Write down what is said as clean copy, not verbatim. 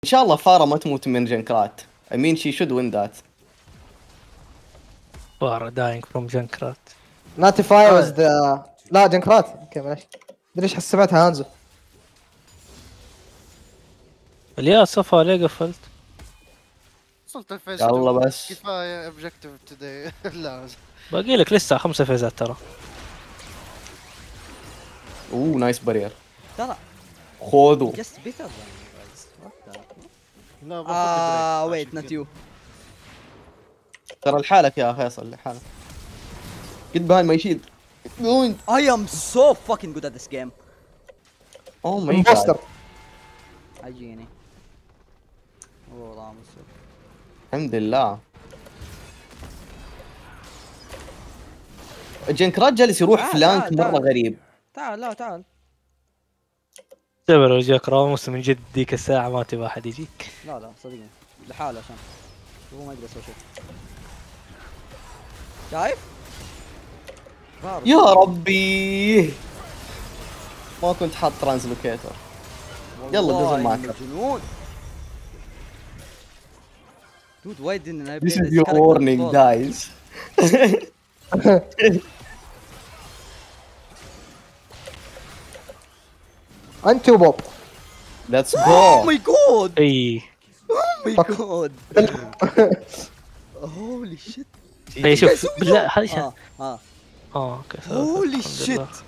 شاء الله فارا ما تموت من جنكرات. I mean she should win that. فار داينج فروم جنكرات. ناتيفاي واز ذا لا جنكرات. اوكي معلش ادري ايش حسبتها هانزو. يا صفا ليه قفلت؟ وصلت الفيز يلا بس. كفايه اوبجكتيف توداي. لا باقي لك لسه 5 فيزات ترى. اوه نايس بارير. ترى خذوا. جست بيتر لا ويت نوت يو. ترى لحالك يا فيصل لحالك. قد بهاي ما يشيل. I am so fucking good at this game. اوه ماي امبوستر. جاد. اجيني اوه راموس. الحمد لله. جنكرات جالس يروح فلانك مرة غريب. تعال لا تعال. اعتبر لو جاك راموس من جد ديك الساعة ما تبغى أحد يجيك. لا صدقني لحاله عشان هو ما يقدر يسوي شيء. شايف؟ يا ربي ما كنت حاط ترانسلوكيتر. يلا نزل معك. مجنون. Dude, why didn't I play This is this your character warning before? guys. انت وبوب. Let's Oh go. my god! اي Oh my god! Holy shit! اي شوف بالله هذه اه اوكي Holy الحمد لله. shit!